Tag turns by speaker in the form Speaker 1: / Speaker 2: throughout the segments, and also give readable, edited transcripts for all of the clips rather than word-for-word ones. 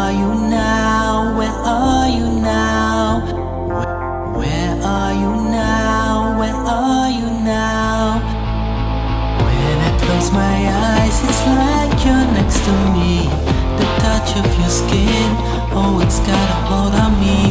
Speaker 1: are you now? Where are you now? Where are you now? Where are you now? When I close my eyes, it's like you're next to me. The touch of your skin, oh, it's got a hold on me.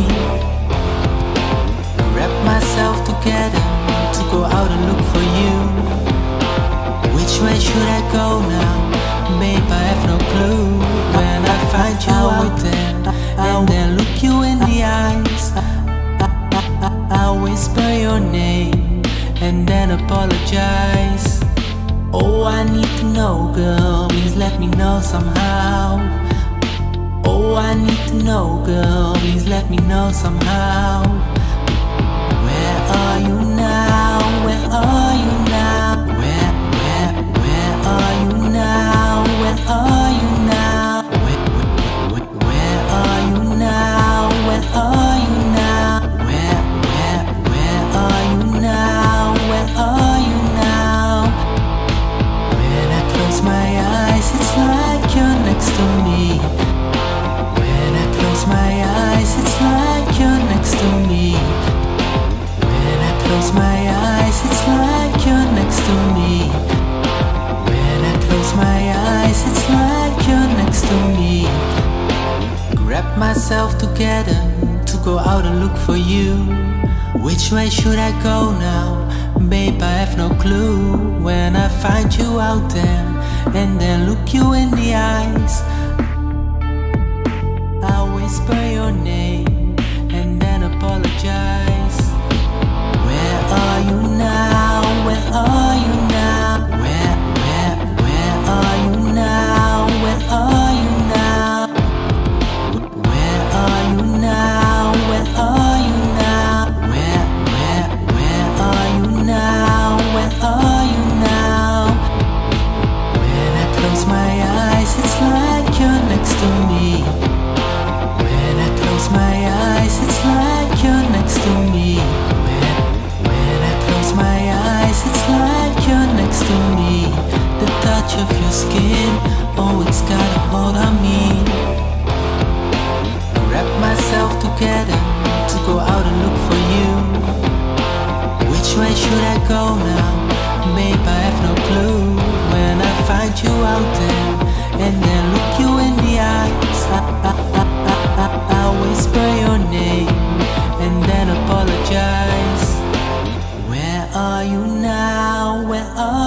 Speaker 1: Grab myself together to go out and look for you. Which way should I go now? Babe, I have no clue. When I find you out there and then look you in the eyes, I'll whisper your name and then apologize. Oh, I need to know, girl, please let me know somehow. Oh, I need to know, girl, please let me know somehow. Where are you now? Where are you now? Where are you now? Where are you now? Where are you now? Where are you now? Where are you now? Where are you now? When I close my eyes, it's like you're next to me. When I close my eyes, it's like you're next to me. When I close my eyes, it's like you're next to me. When I close my eyes, it's like you're next to me. Grab myself together to go out and look for you. Which way should I go now? Babe, I have no clue. When I find you out there and then look you in the eyes, I'll whisper your name and then apologize. Where are you now? Where are you now? Where are you now? Where are you now? Where are you now? Where are you now? Where are you now? Where are you now? When I close my eyes, it's like you're next to me. When I close my eyes, it's like you're next to me. When I close my eyes, it's like you're next to me. The touch of your skin, oh, it's got a hold on me. Grab myself together to go out and look for you. Which way should I go now? Babe, I have no clue. When I find you out there and then look you in the eyes, I'll whisper your name and then apologize. Where are you now? Where are